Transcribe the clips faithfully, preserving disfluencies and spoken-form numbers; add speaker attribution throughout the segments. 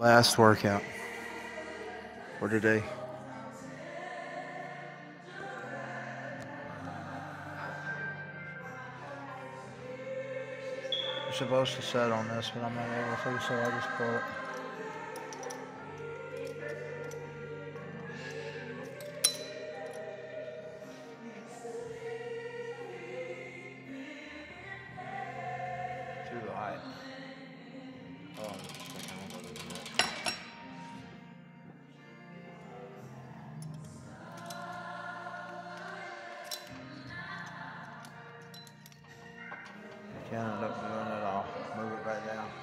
Speaker 1: Last workout for today. You're supposed to set on this, but I'm not able to, so I just pull it. Too light. Oh, I'm just thinking a little bit. Can't end up doing it all. Move it back down.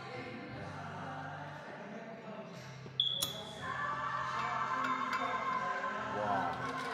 Speaker 1: Wow.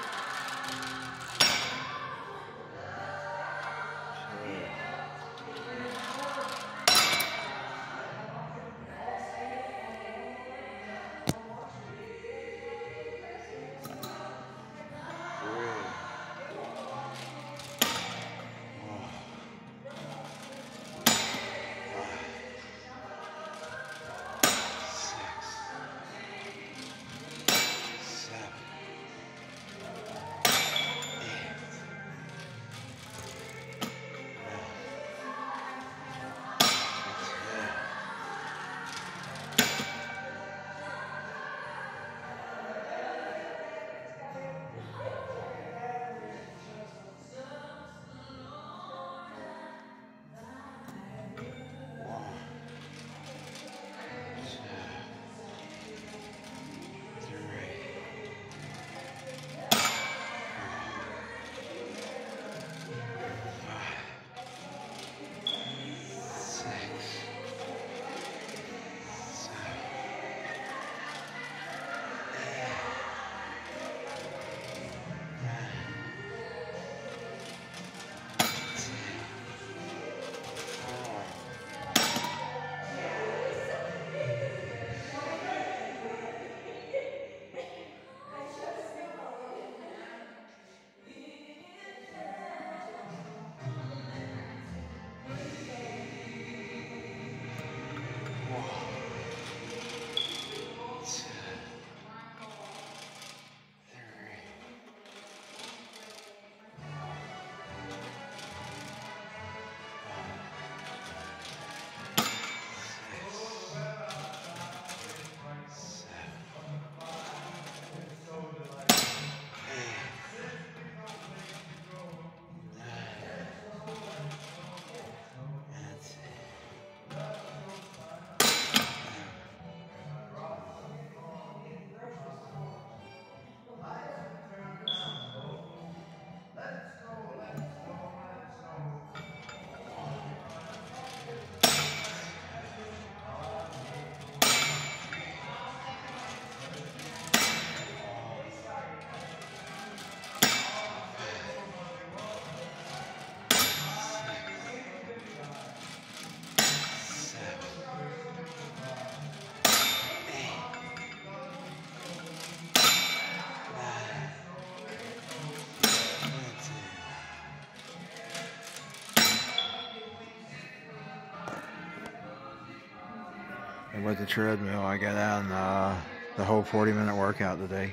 Speaker 1: And with the treadmill, I got on uh, the whole forty minute workout today.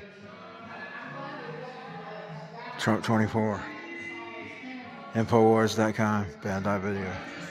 Speaker 1: Trump twenty-four. Infowars dot com, Bandai Video.